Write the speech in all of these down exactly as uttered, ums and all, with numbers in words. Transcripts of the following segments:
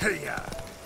ya!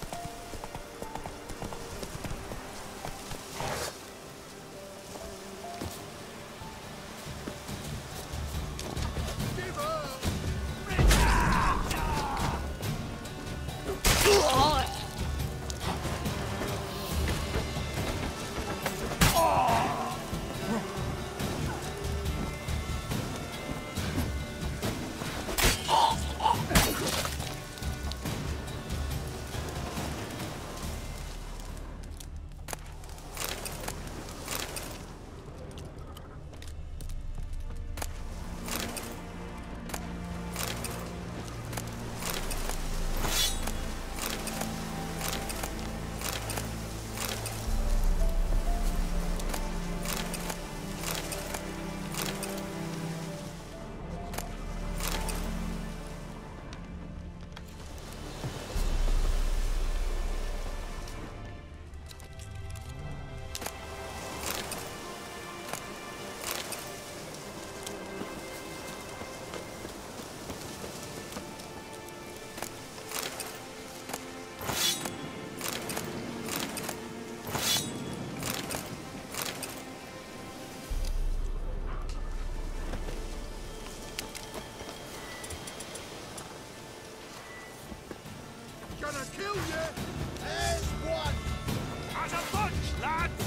Gonna kill you! As one! As a bunch, lads!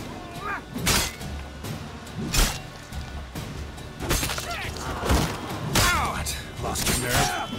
Out! Lost your nerve.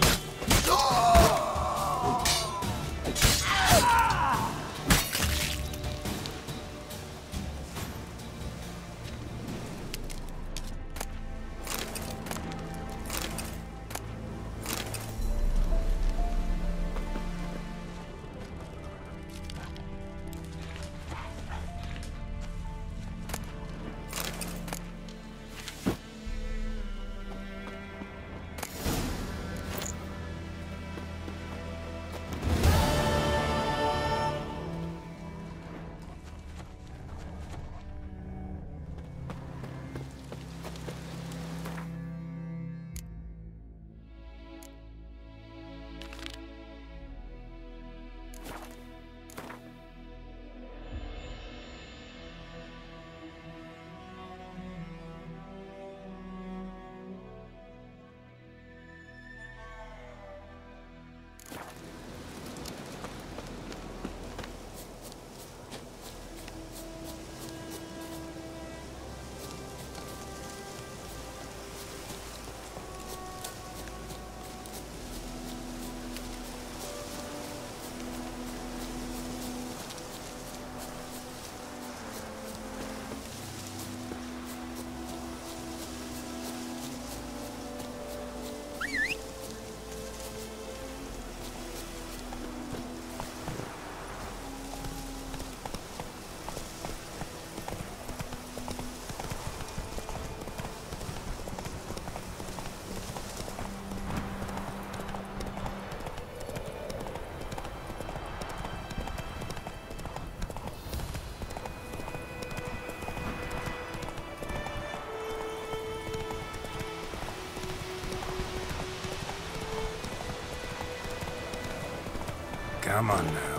Come on now.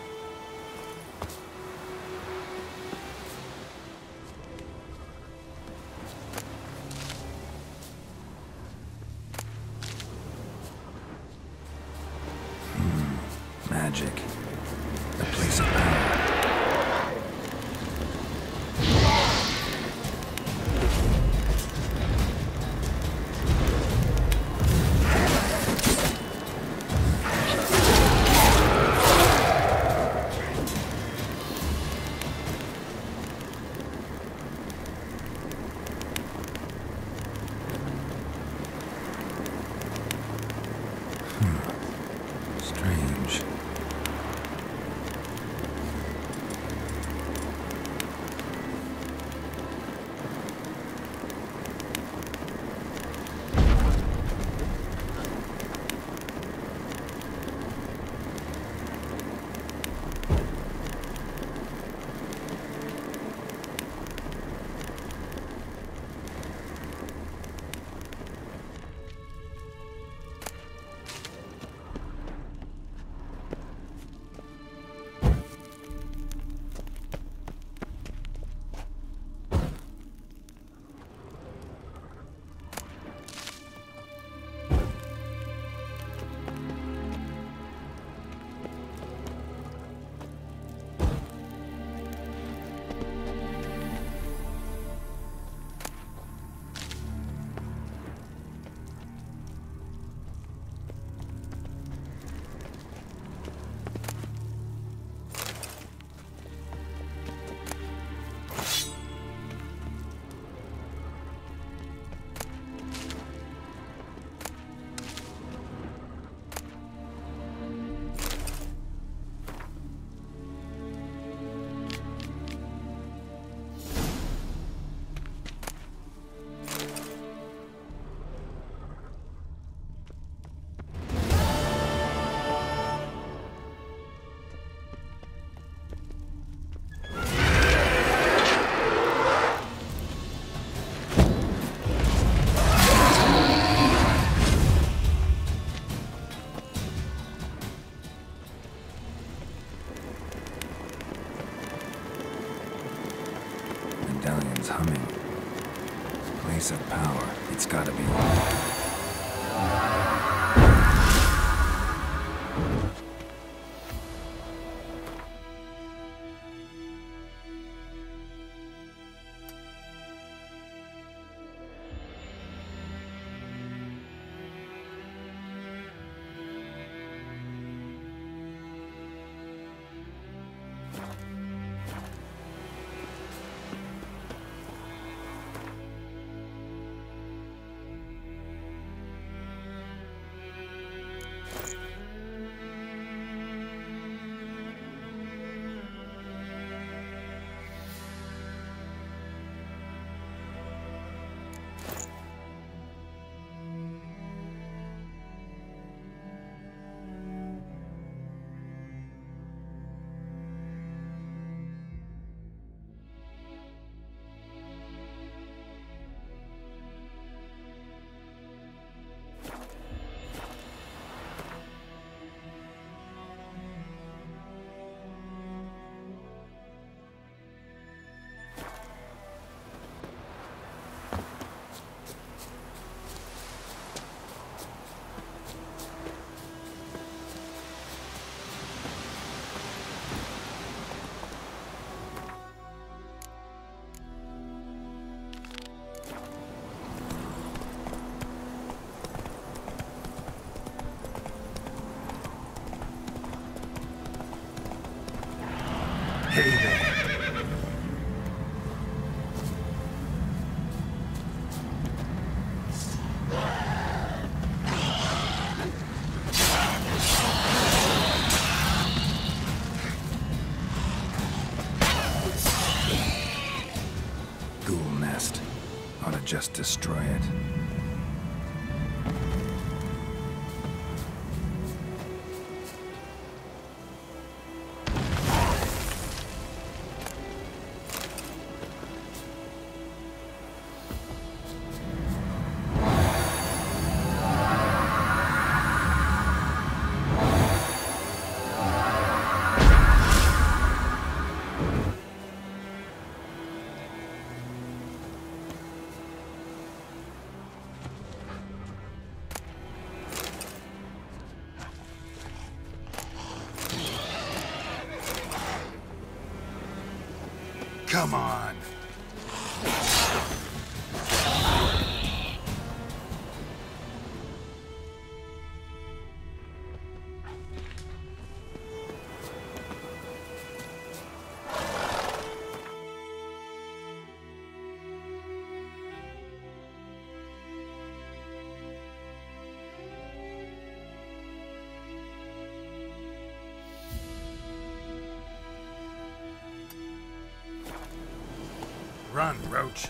Hmm. Magic. The place of power. Strange. medallion's humming. Place of power. It's gotta be. Hey there. Ghoul nest. Ought to just destroy it. Come on. Run, Roach.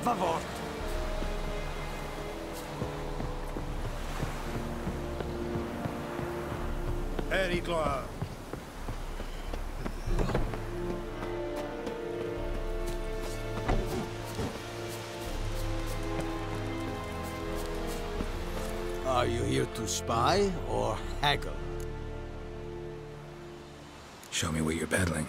favor. Very glad. Are you here to spy or haggle? Show me what you're peddling.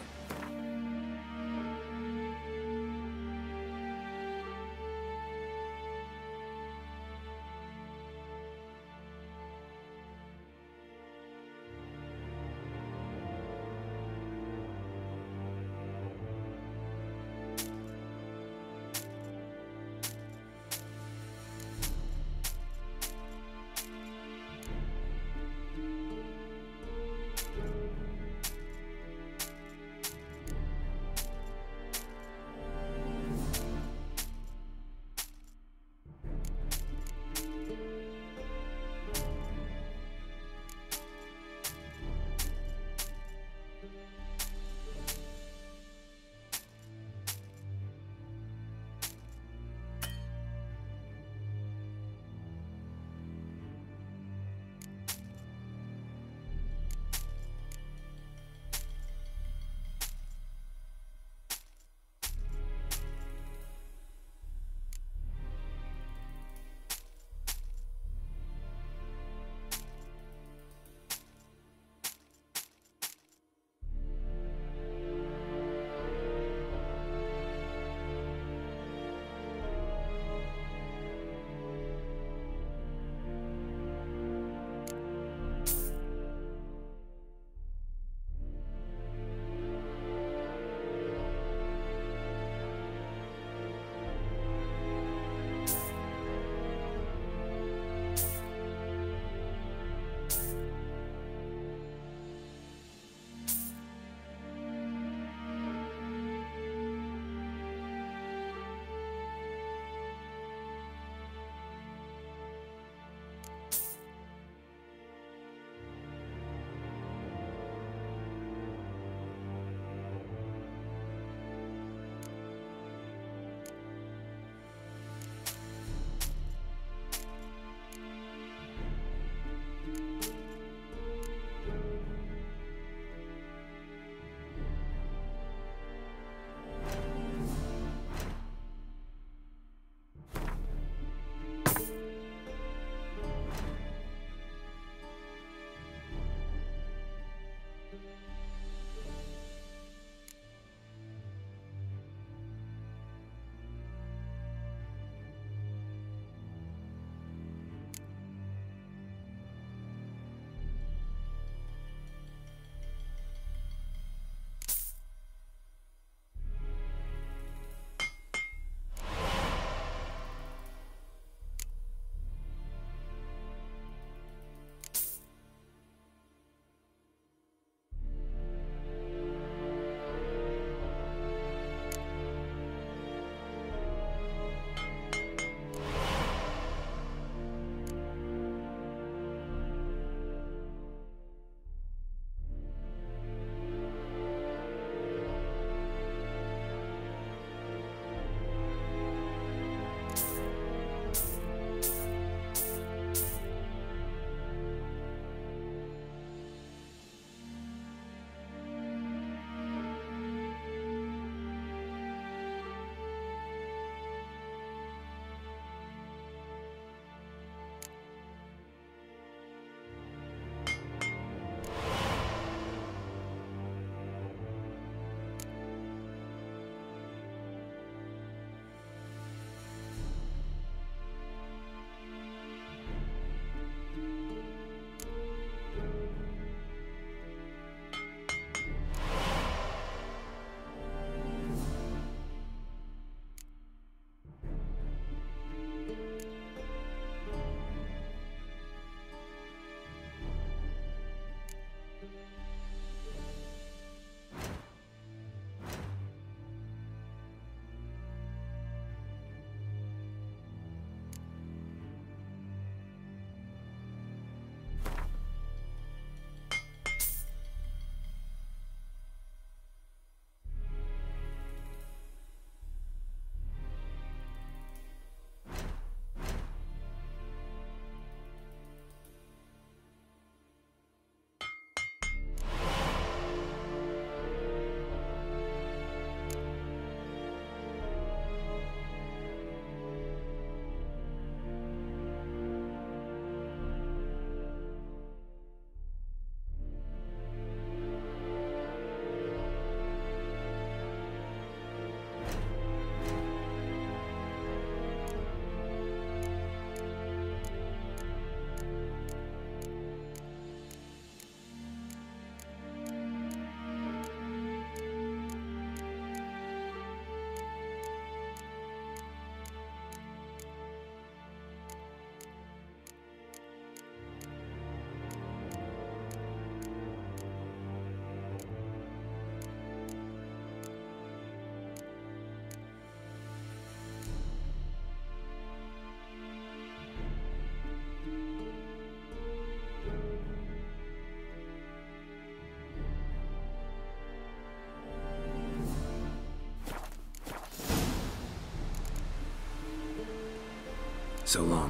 So long.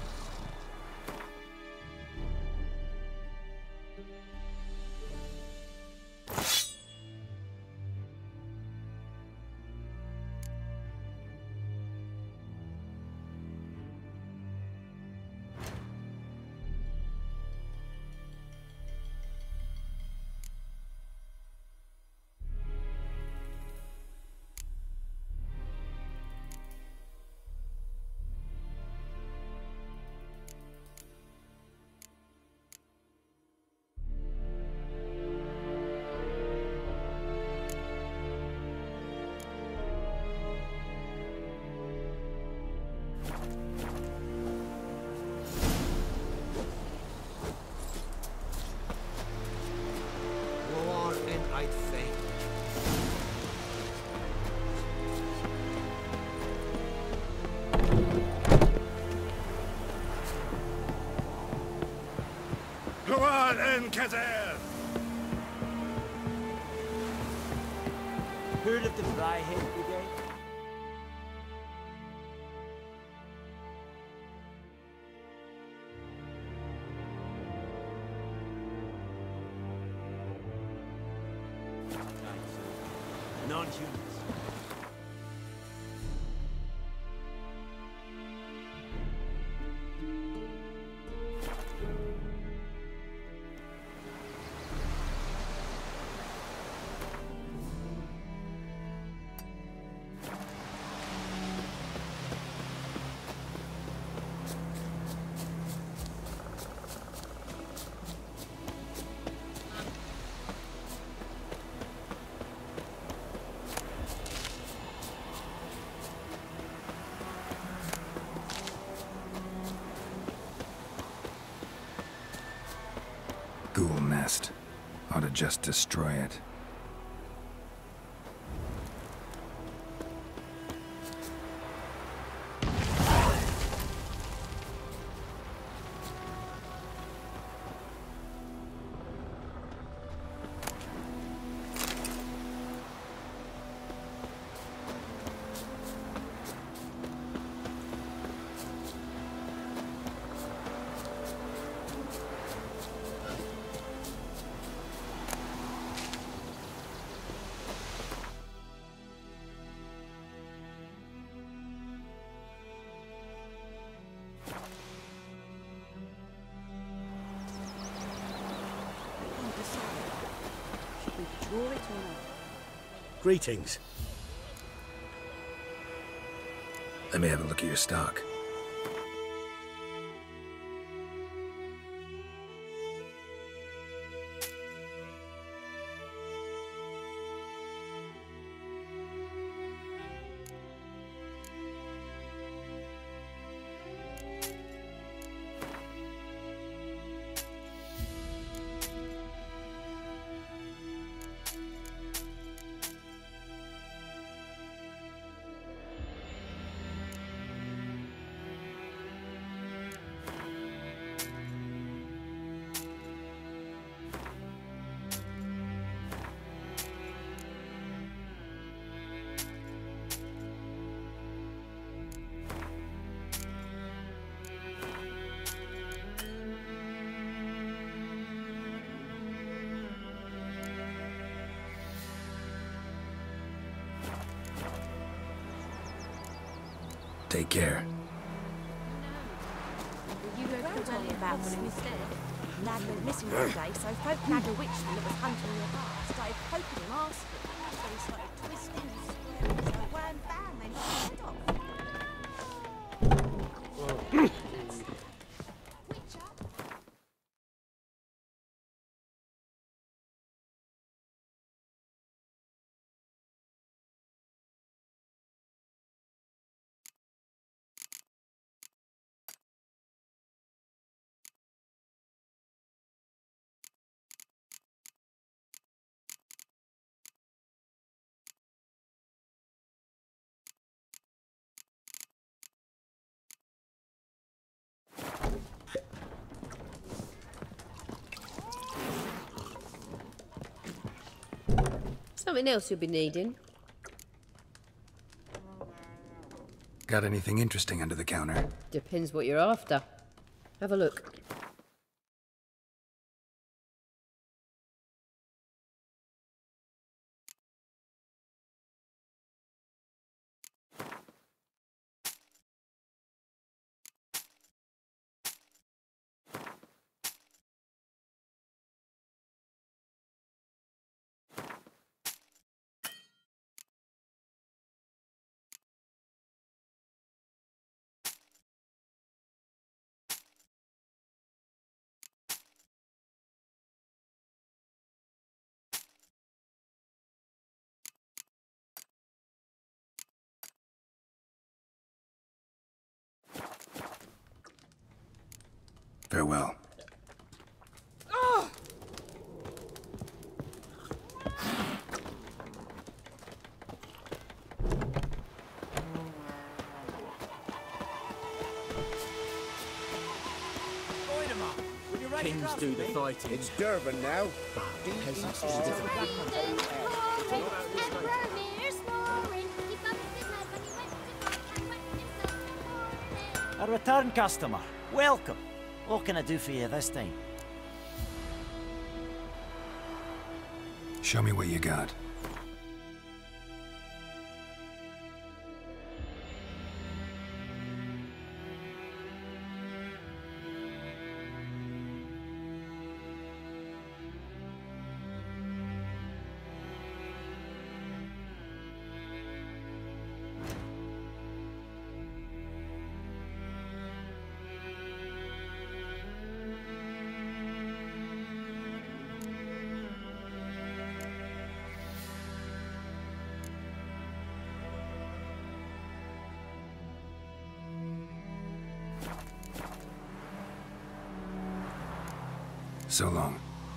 War and I'd faint. Gloire en Kazer! Heard of the Fryhead Brigade? Non-humans. Ghoul nest. Ought to just destroy it. Greetings. Let me have a look at your stock. Take care. You were talking about when it was dead. Lad went missing one day, so folk nagged a witchman that was hunting your heart. Started poking him, asking him. So he started twisting and squaring. So wham bam, they knocked his head off. Something else you'll be needing. Got anything interesting under the counter? Depends what you're after. Have a look. Farewell. Kings do the fighting. It's Durban now. Peasants do the A return customer. Welcome. What can I do for you this time? Show me what you got. So long.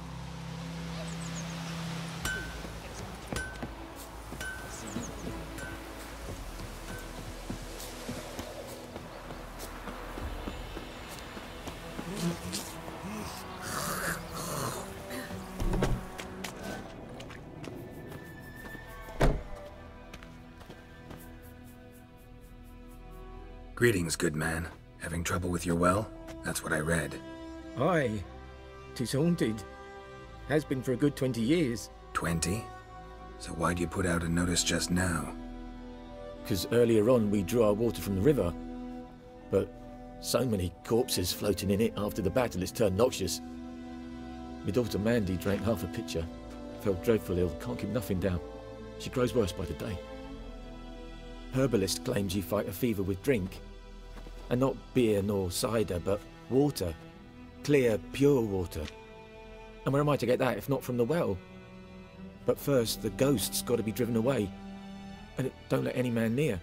Greetings, good man. Having trouble with your well? That's what I read. Aye. 'Tis haunted. Has been for a good twenty years. Twenty? So why'd you put out a notice just now? Because earlier on we drew our water from the river. But so many corpses floating in it after the battle it's turned noxious. My daughter Mandy drank half a pitcher. Fell dreadful ill, can't keep nothing down. She grows worse by the day. Herbalist claims you fight a fever with drink. And not beer nor cider, but water. Clear, pure water. And where am I to get that if not from the well? But first, the ghost's got to be driven away. And it don't let any man near.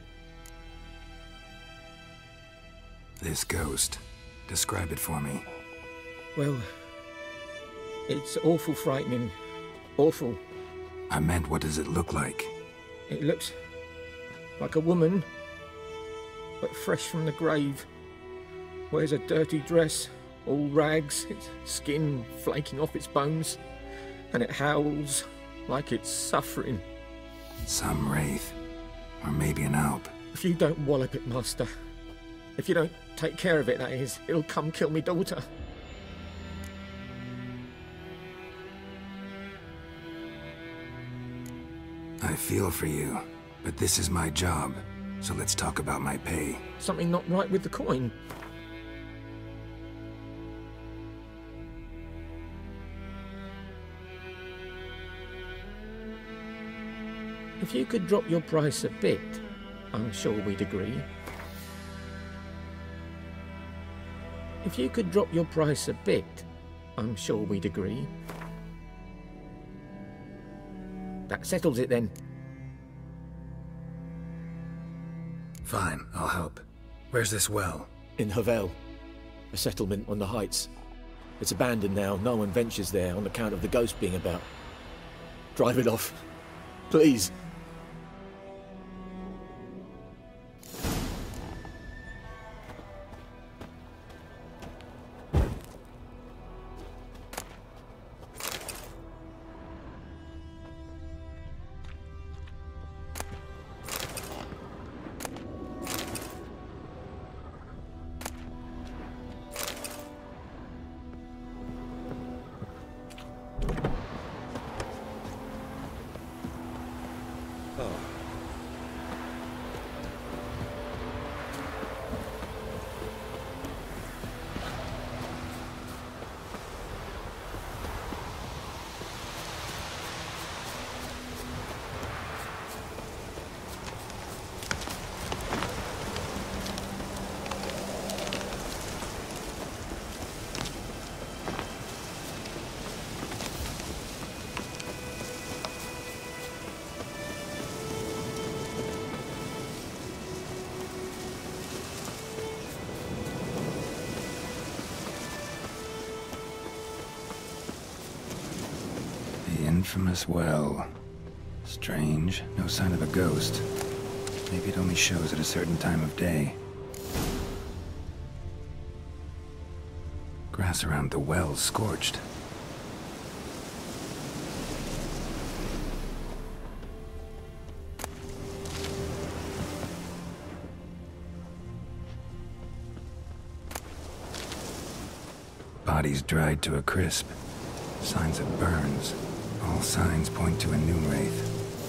This ghost. Describe it for me. Well, it's awful frightening. Awful. I meant, what does it look like? It looks like a woman, but fresh from the grave. Wears a dirty dress, all rags, its skin flaking off its bones, and it howls like it's suffering. Some wraith. Or maybe an alp. If you don't wallop it, Master, if you don't take care of it, that is, it'll come kill me daughter. I feel for you, but this is my job, so let's talk about my pay. Something not right with the coin. If you could drop your price a bit, I'm sure we'd agree. If you could drop your price a bit, I'm sure we'd agree. That settles it then. Fine, I'll help. Where's this well? In Havel, a settlement on the heights. It's abandoned now, no one ventures there on account of the ghost being about. Drive it off, please. infamous well. Strange, no sign of a ghost. Maybe it only shows at a certain time of day. Grass around the well scorched. Bodies dried to a crisp. Signs of burns. All signs point to a Noon Wraith.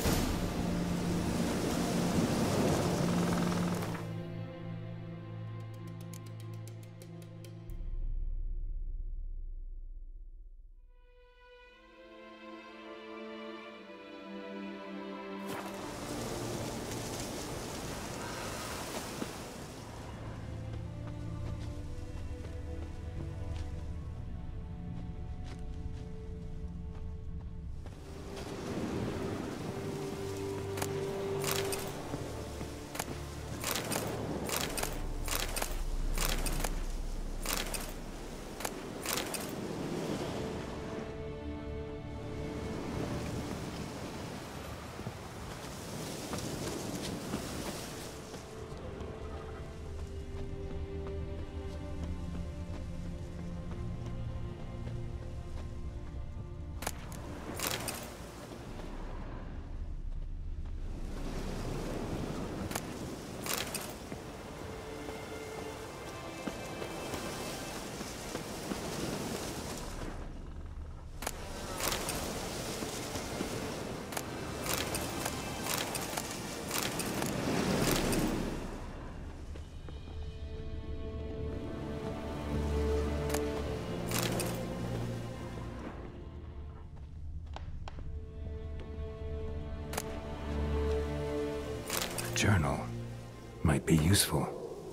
Journal might be useful.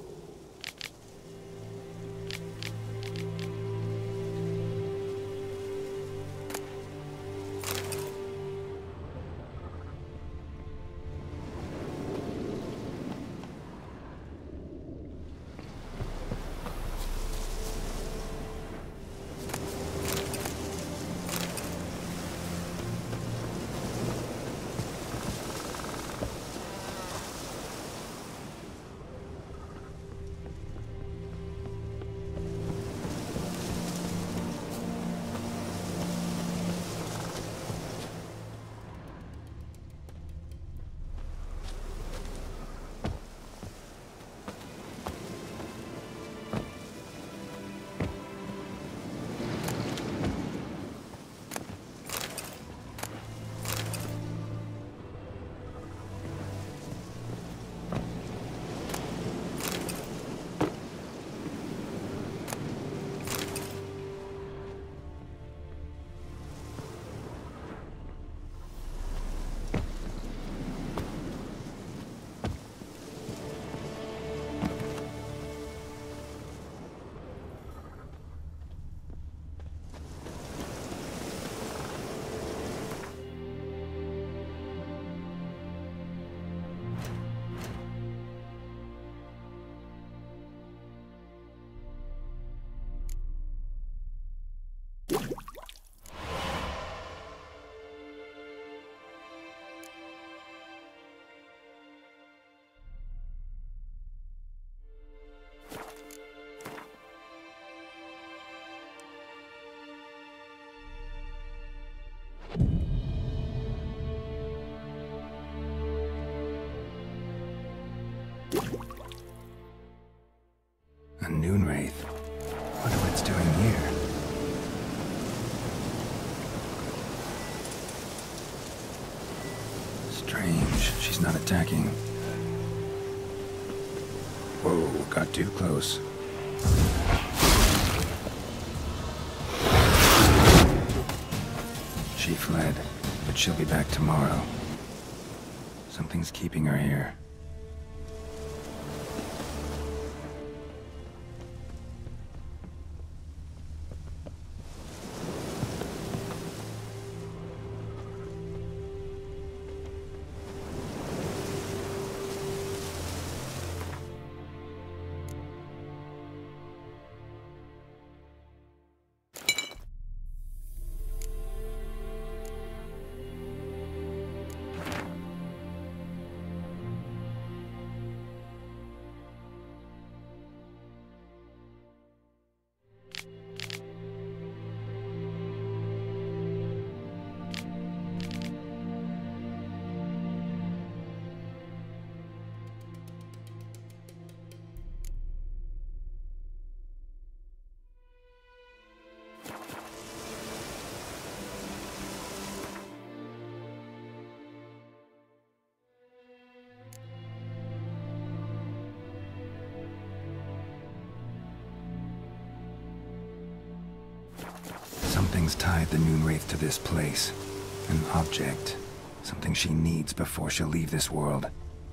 A Noon Wraith. Wonder what it's doing here. Strange, she's not attacking. Whoa, got too close. She fled, but she'll be back tomorrow. Something's keeping her here. Something's tied the Noonwraith to this place. An object. Something she needs before she'll leave this world.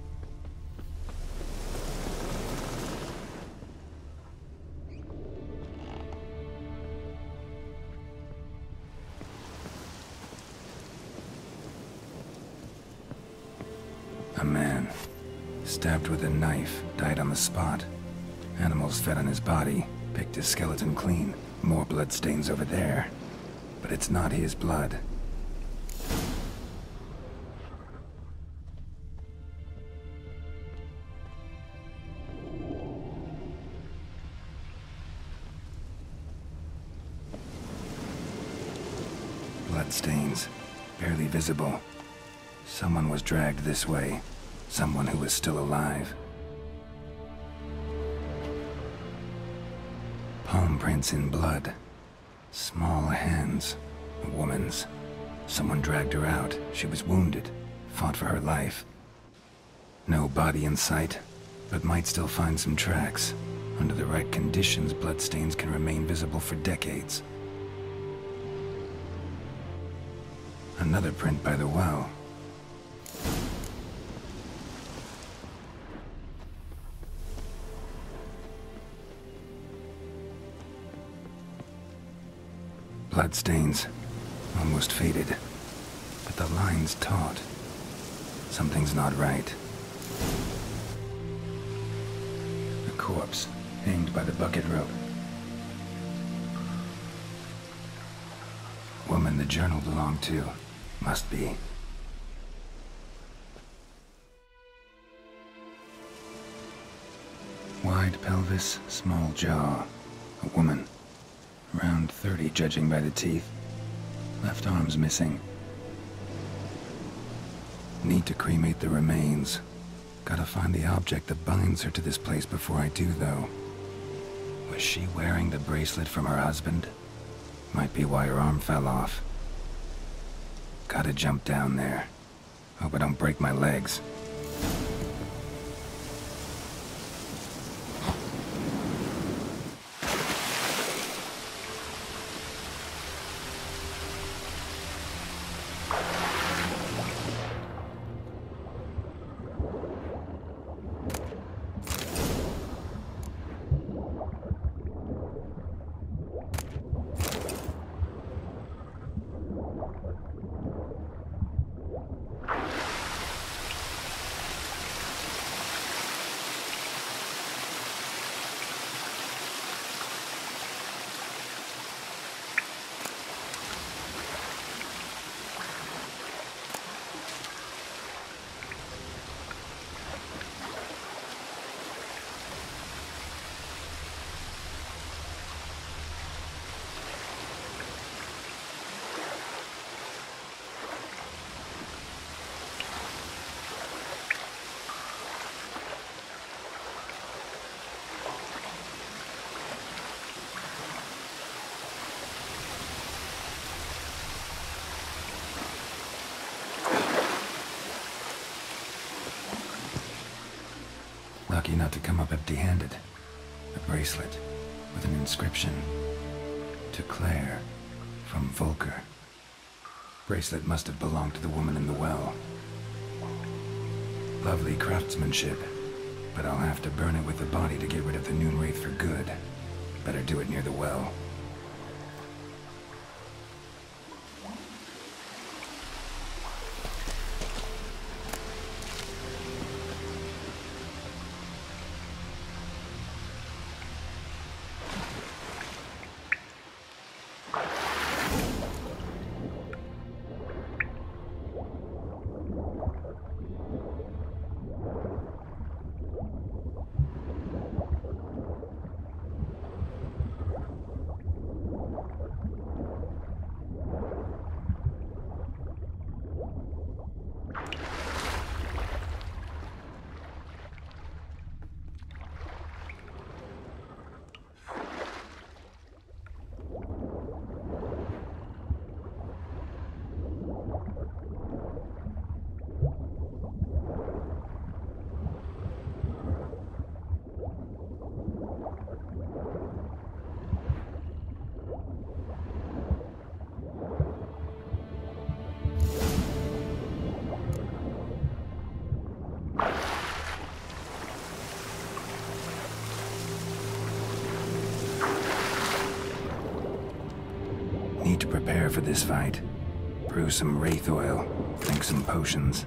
A man, stabbed with a knife, died on the spot. Animals fed on his body, picked his skeleton clean. More bloodstains over there. But it's not his blood. Bloodstains, barely visible. Someone was dragged this way. Someone who was still alive. Palm prints in blood. Small hands. A woman's. Someone dragged her out. She was wounded. Fought for her life. No body in sight, but might still find some tracks. Under the right conditions, bloodstains can remain visible for decades. Another print by the well. Bloodstains, almost faded, but the line's taut. Something's not right. A corpse, hanged by the bucket rope. Woman the journal belonged to, must be. Wide pelvis, small jaw. A woman. Around thirty, judging by the teeth. Left arm's missing. Need to cremate the remains. Gotta find the object that binds her to this place before I do, though. Was she wearing the bracelet from her husband? Might be why her arm fell off. Gotta jump down there. Hope I don't break my legs. Lucky not to come up empty-handed. A bracelet with an inscription. To Claire, from Volker. Bracelet must have belonged to the woman in the well. Lovely craftsmanship, but I'll have to burn it with the body to get rid of the Noonwraith for good. Better do it near the well. Need to prepare for this fight. Brew some wraith oil, drink some potions.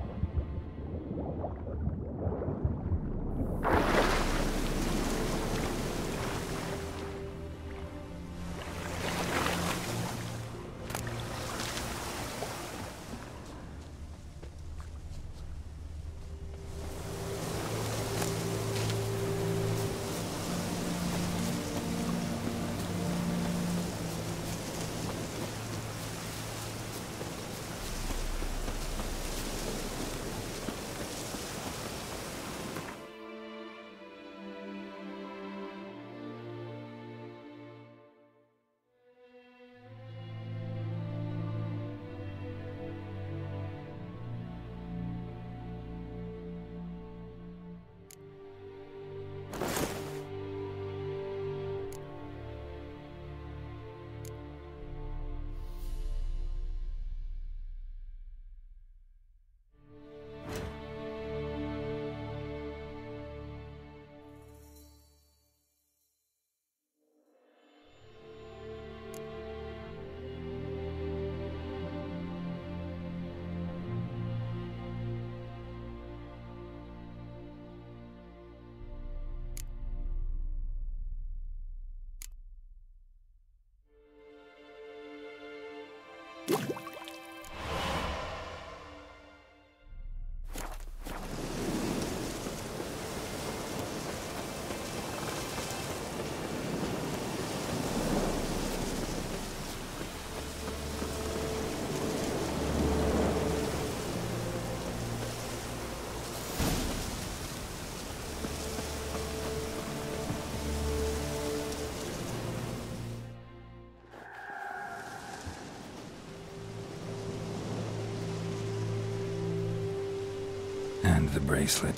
And the bracelet.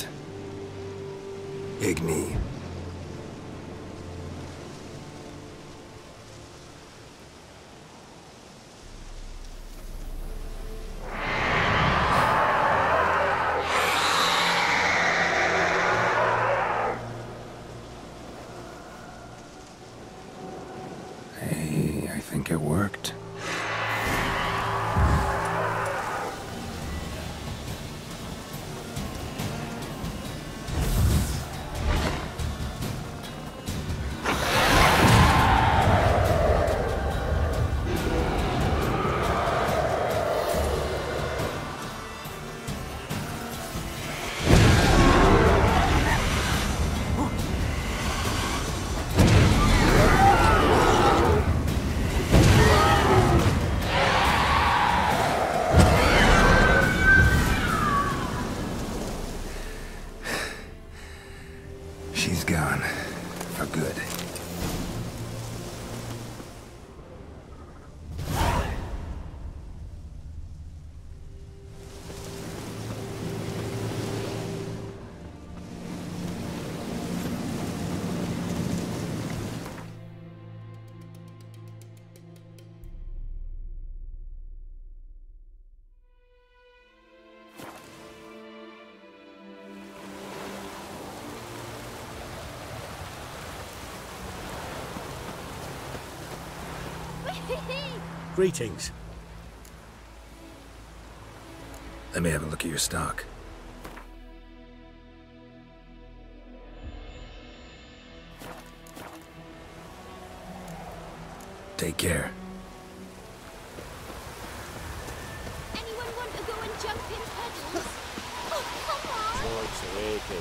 Igni. Hey, I think it worked. She's gone. For good. Greetings. Let me have a look at your stock. Take care. Anyone want to go and jump in puddles? Oh, come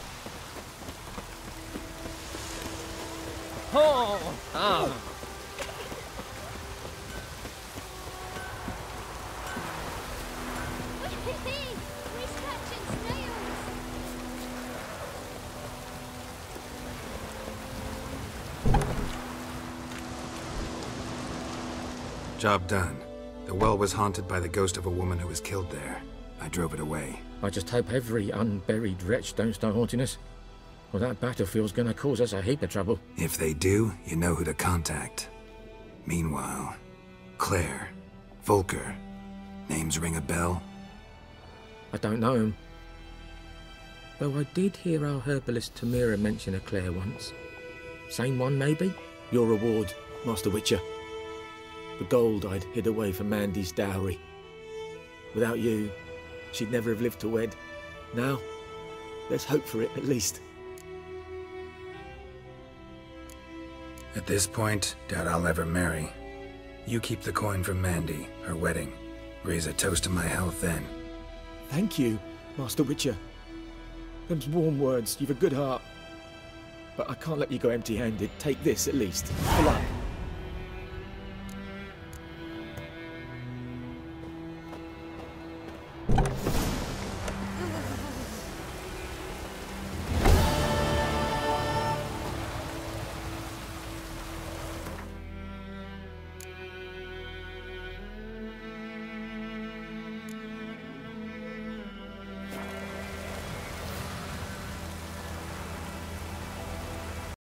on! Oh! Ah! Job done. The well was haunted by the ghost of a woman who was killed there. I drove it away. I just hope every unburied wretch don't start haunting us. Well, that battlefield's gonna cause us a heap of trouble. If they do, you know who to contact. Meanwhile, Claire, Volker, names ring a bell? I don't know him. Though I did hear our herbalist Tamira mention a Claire once. Same one, maybe? Your reward, Master Witcher. The gold I'd hid away for Mandy's dowry. Without you, she'd never have lived to wed. Now, there's hope for it, at least. At this point, doubt I'll ever marry. You keep the coin from Mandy, her wedding. Raise a toast to my health then. Thank you, Master Witcher. Them's warm words. You've a good heart. But I can't let you go empty-handed. Take this, at least. For luck.